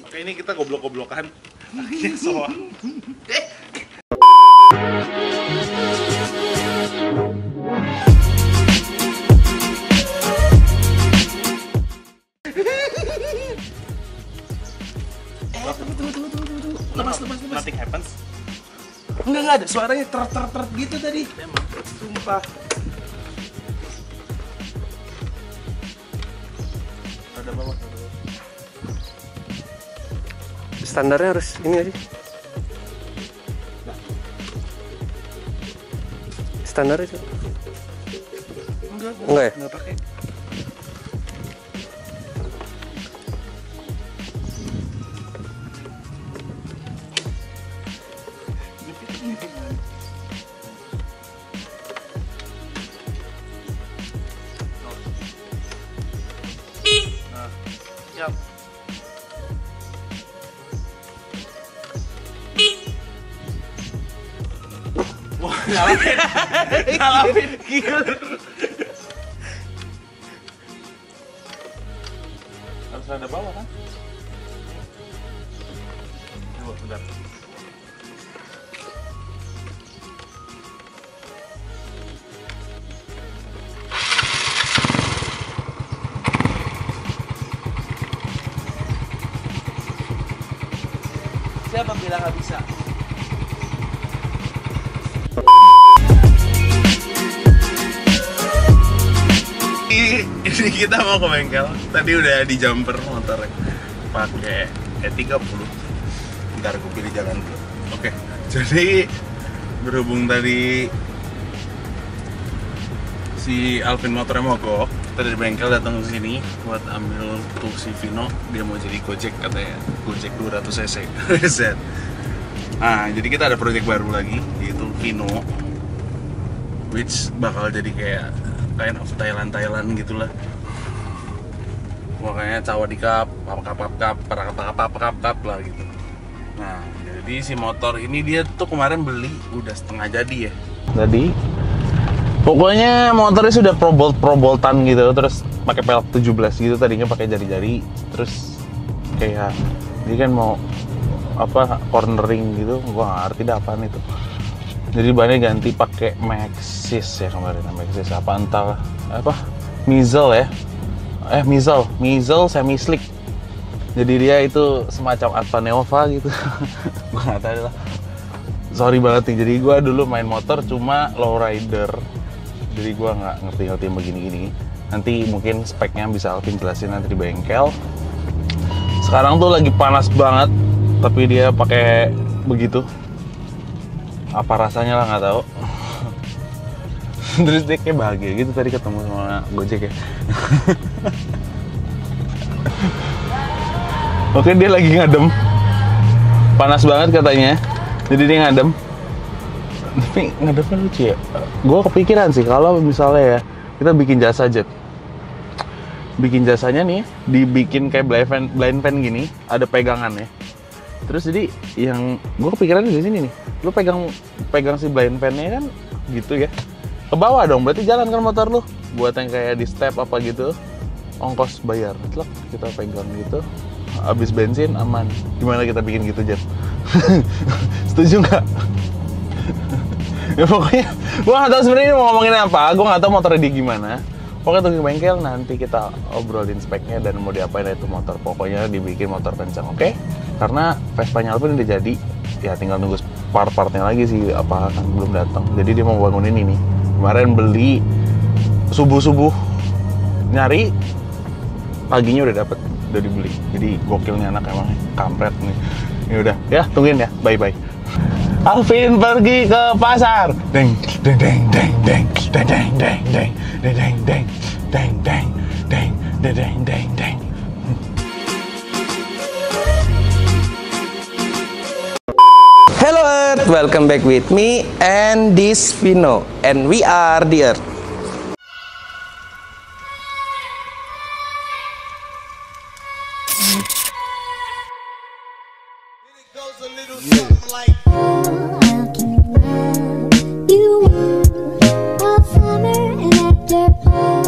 Oke, ini kita goblok-goblokan. Akhirnya soal. Lepas. Nothing happens. Enggak ada suaranya ter gitu tadi. Emang, Sumpah. ada bawah. Standarnya harus ini aja. Standarnya itu. Enggak ya? Enggak pakai. Nah, siap. Wah, nyalain. Harus ada bawah kan? Coba, bentar. Siapa bilang nggak bisa? Ini kita mau ke bengkel. Tadi udah di jumper motornya pakai E30. Ntar gue pilih jalan dulu. Oke. Jadi berhubung tadi si Alvin motornya mogok, kita dari bengkel datang ke sini buat ambil tuh si Vino. Dia mau jadi Gojek katanya. Gojek 200 cc. Set. Nah, jadi kita ada project baru lagi, yaitu Vino, which bakal jadi kayak kind of Thailand gitulah. Makanya cawa di kap lah gitu. Nah, jadi si motor ini dia tuh kemarin beli udah setengah jadi ya. Tadi pokoknya motornya sudah pro boltan gitu, terus pakai pelek 17 gitu, tadinya pakai jari-jari, terus kayak dia kan mau apa cornering gitu, gua nggak ngerti dah apaan itu. Jadi bannya ganti pakai Maxxis ya kemarin, Maxxis apa entah apa Mizel ya, Mizel semi slick. Jadi dia itu semacam Alfa Neova gitu. Gua nggak tahu lah. Sorry banget nih. Jadi gua dulu main motor cuma lowrider. Jadi gua nggak ngerti begini-gini. Nanti mungkin speknya bisa Alvin jelasin nanti di bengkel. Sekarang tuh lagi panas banget, tapi dia pakai begitu. Apa rasanya lah nggak tahu. Terus dia kayak bahagia gitu tadi ketemu sama Gojek ya. Oke, dia lagi ngadem. Panas banget katanya. Jadi dia ngadem. Tapi ngademnya lucu ya. Gue kepikiran sih kalau misalnya ya kita bikin jasa jet. Bikin jasanya nih, dibikin kayak blind fan gini, ada pegangannya. Terus jadi yang gue kepikiran di sini nih, lu pegang si blind fan-nya kan gitu ya, ke bawah dong, berarti jalan kan motor lu. Buat yang kayak di step apa gitu, ongkos bayar, telak kita pegang gitu, habis bensin aman. Gimana kita bikin gitu Jet? Setuju nggak? Ya pokoknya gue nggak tahu sebenarnya mau ngomongin apa, gue nggak tahu motornya dia gimana. Pokoknya tunggu bengkel, nanti kita obrolin speknya dan mau diapain itu motor. Pokoknya dibikin motor kencang, oke? Karena Vespa-nya Alvin udah jadi, ya tinggal nunggu part-partnya lagi sih, apa kan belum datang. Jadi dia mau bangunin ini. Kemarin beli subuh-subuh nyari, paginya udah dapet, udah dibeli. Jadi gokilnya anak emang, kampret nih. Ini udah, ya tungguin ya, bye-bye. Alvin pergi ke pasar. Deng deng deng deng deng deng deng deng deng deng deng deng deng deng deng deng deng deng. Hello Earth, welcome back with me and this Vino, and we are the Earth.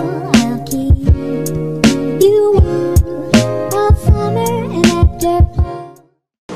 After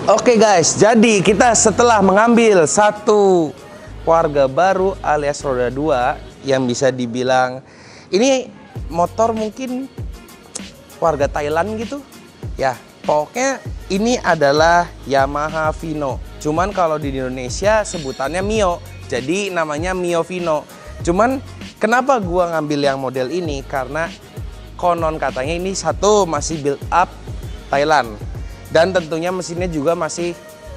Oke guys, jadi kita setelah mengambil satu warga baru alias roda 2 yang bisa dibilang ini motor mungkin warga Thailand gitu. Ya, pokoknya ini adalah Yamaha Vino. Cuman kalau di Indonesia sebutannya Mio. Jadi namanya Mio Vino. Cuman kenapa gua ngambil yang model ini? Karena konon katanya ini satu masih build up Thailand. Dan tentunya mesinnya juga masih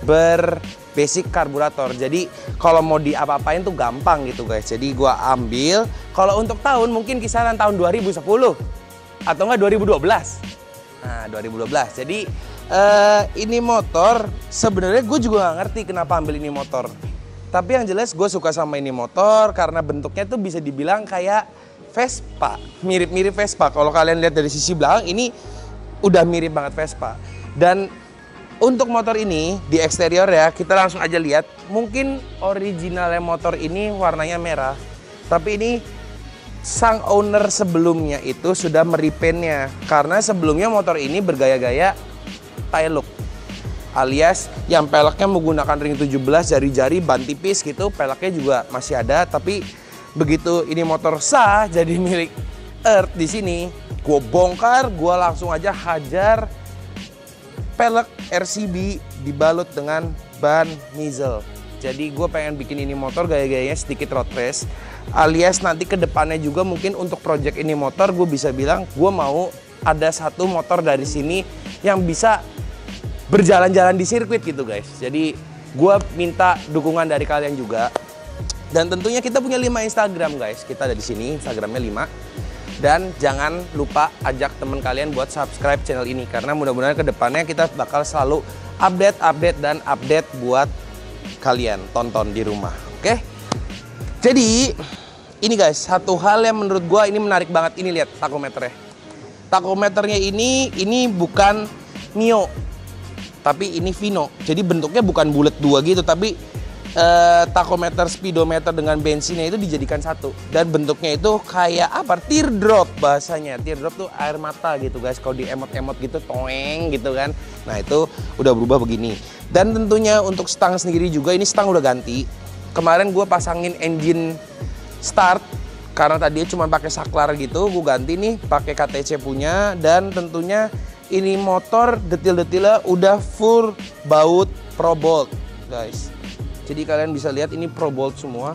berbasic karburator. Jadi kalau mau diapa-apain tuh gampang gitu guys. Jadi gua ambil, kalau untuk tahun mungkin kisaran tahun 2010 atau enggak 2012. Nah, 2012. Jadi ini motor sebenarnya gue juga gak ngerti kenapa ambil ini motor. Tapi yang jelas gue suka sama ini motor karena bentuknya tuh bisa dibilang kayak Vespa. Mirip-mirip Vespa. Kalau kalian lihat dari sisi belakang ini udah mirip banget Vespa. Dan untuk motor ini di eksterior ya, kita langsung aja lihat. Mungkin originalnya motor ini warnanya merah, tapi ini sang owner sebelumnya itu sudah merepaintnya. Karena sebelumnya motor ini bergaya-gaya Thai look, alias yang peleknya menggunakan ring 17, jari-jari, ban tipis gitu. Peleknya juga masih ada, tapi begitu ini motor sah jadi milik Earth di sini, gue bongkar, gue langsung aja hajar pelek RCB dibalut dengan ban Nizel. Jadi gue pengen bikin ini motor gaya-gayanya sedikit road race, alias nanti ke depannya juga mungkin untuk project ini motor gue bisa bilang gue mau ada satu motor dari sini yang bisa berjalan-jalan di sirkuit gitu guys. Jadi gue minta dukungan dari kalian juga. Dan tentunya kita punya 5 Instagram guys. Kita ada di sini Instagramnya 5. Dan jangan lupa ajak teman kalian buat subscribe channel ini karena mudah-mudahan ke depannya kita bakal selalu update dan update buat kalian tonton di rumah. Oke? Jadi ini guys, satu hal yang menurut gua ini menarik banget, ini lihat takometernya. Takometernya ini bukan Mio, tapi ini Vino. Jadi bentuknya bukan bulat 2 gitu, tapi takometer speedometer dengan bensinnya itu dijadikan satu. Dan bentuknya itu kayak apa? Teardrop bahasanya. Teardrop tuh air mata gitu guys. Kalau di emot-emot gitu, toeng gitu kan. Nah itu udah berubah begini. Dan tentunya untuk stang sendiri juga, ini stang udah ganti. Kemarin gue pasangin engine start karena tadinya cuma pakai saklar gitu. Gue ganti nih pakai KTC punya. Dan tentunya ini motor detil-detilnya udah full baut Pro Bolt guys. Jadi kalian bisa lihat ini Pro Bolt semua.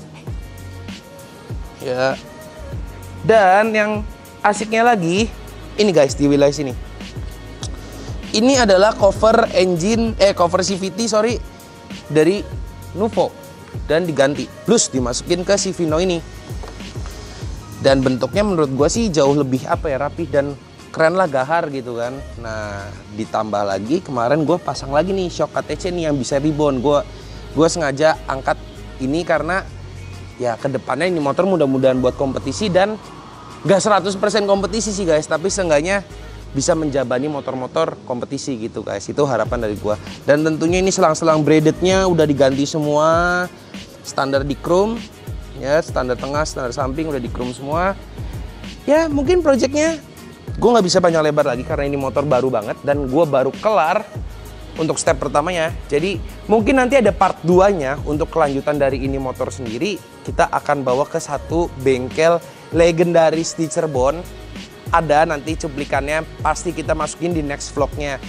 Ya. Dan yang asiknya lagi, ini guys di wilayah sini. Ini adalah cover engine, cover CVT sorry, dari Nuvo. Dan diganti, plus dimasukin ke si Vino ini. Dan bentuknya menurut gua sih jauh lebih apa ya, rapih dan keren lah, gahar gitu kan. Nah ditambah lagi kemarin gue pasang lagi nih shock KTC nih yang bisa rebound. Gue sengaja angkat ini karena ya kedepannya ini motor mudah-mudahan buat kompetisi dan gak 100% kompetisi sih guys, tapi seenggaknya bisa menjabani motor-motor kompetisi gitu guys. Itu harapan dari gue. Dan tentunya ini selang-selang braidednya udah diganti semua, standar di chrome ya, standar tengah, standar samping udah di chrome semua. Ya mungkin projectnya gue nggak bisa panjang lebar lagi karena ini motor baru banget dan gue baru kelar untuk step pertamanya. Jadi mungkin nanti ada part 2-nya untuk kelanjutan dari ini motor sendiri. Kita akan bawa ke satu bengkel legendaris di Cirebon. Ada nanti cuplikannya, pasti kita masukin di next vlognya.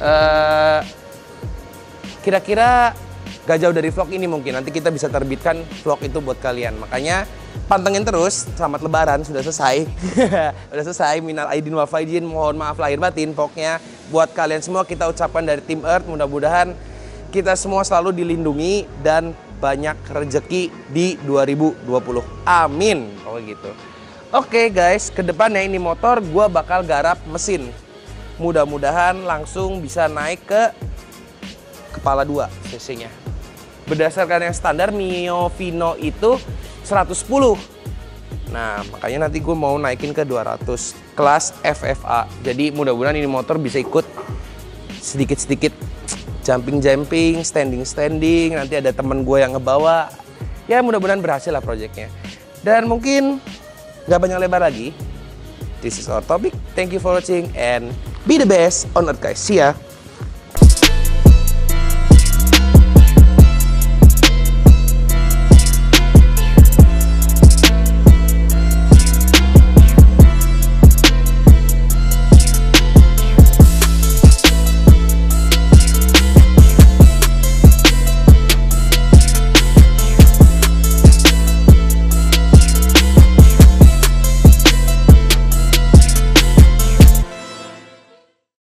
Kira-kira gak jauh dari vlog ini mungkin. Nanti kita bisa terbitkan vlog itu buat kalian. Makanya pantengin terus. Selamat lebaran, sudah selesai. Sudah selesai, minal aidin wal faizin, mohon maaf lahir batin. Pokoknya buat kalian semua kita ucapkan dari tim Earth, mudah-mudahan kita semua selalu dilindungi dan banyak rezeki di 2020. Amin. Oh gitu. Oke guys, kedepannya ini motor gue bakal garap mesin. Mudah-mudahan langsung bisa naik ke kepala 2 cc-nya. Berdasarkan yang standar Mio Vino itu 110. Nah, makanya nanti gue mau naikin ke 200 kelas FFA. Jadi mudah-mudahan ini motor bisa ikut sedikit-sedikit jumping-jumping, standing-standing. Nanti ada temen gue yang ngebawa. Ya mudah-mudahan berhasil lah projectnya. Dan mungkin gak banyak lebar lagi. This is our topic. Thank you for watching and be the best on Earth guys. See ya.